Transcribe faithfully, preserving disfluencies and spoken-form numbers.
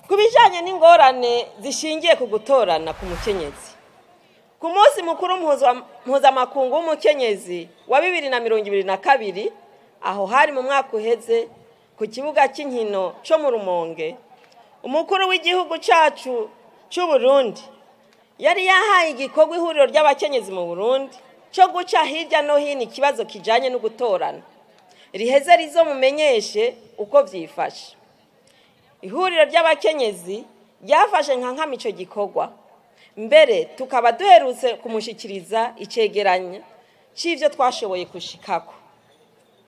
ku bijanye n'ingorane zishingiye ku gutorana ku mukenyezi. Ku munsi mukuru mpuzamakungu w'umukenyezi wa bibiri na mirongo ibiri na kabiri, aho hari mu mwaka uheze ku kibuga cy'inkino cyo mu Rumonge, umukuru w'igihugu cacu cy'u Burundi yari yahaye igikorwa ihuriro ry'abakenyezi mu Burundi cyo guca hirya no hino ikibazo kijanye no gutorana, riheze rizo mumenyeshe uko vyifashe. Ihuriro ry'abakenyezi ryafashe nka nkama ico gikorwa, mbere tukaba duherutse kumushikiriza icegeranyo c'ivyo twashoboye kushikako.